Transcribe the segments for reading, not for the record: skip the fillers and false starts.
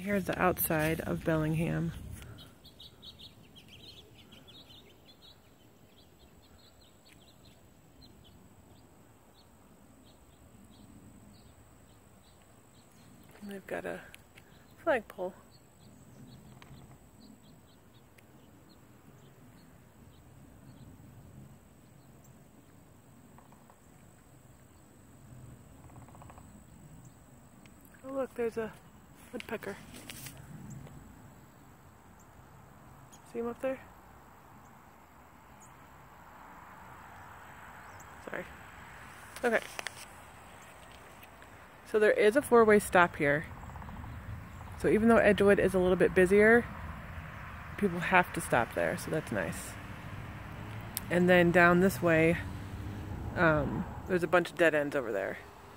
Here's the outside of Bellingham. And they've got a flagpole. Oh look, there's a woodpecker. See him up there? Sorry. Okay. So there is a four-way stop here. So even though Edgewood is a little bit busier, people have to stop there, so that's nice. And then down this way, there's a bunch of dead ends over there.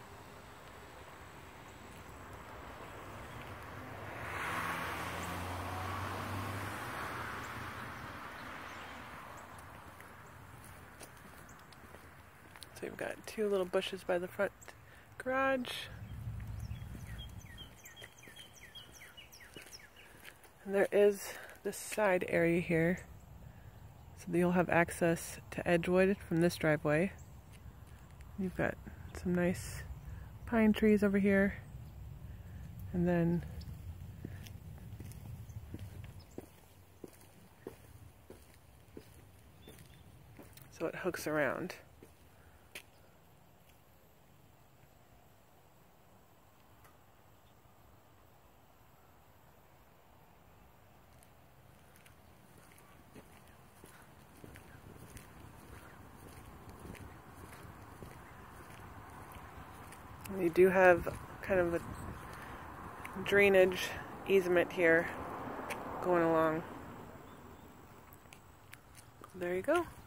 So we've got two little bushes by the front garage. And there is this side area here. So that you'll have access to Edgewood from this driveway. You've got some nice pine trees over here. And then so it hooks around. You do have kind of a drainage easement here going along. There you go.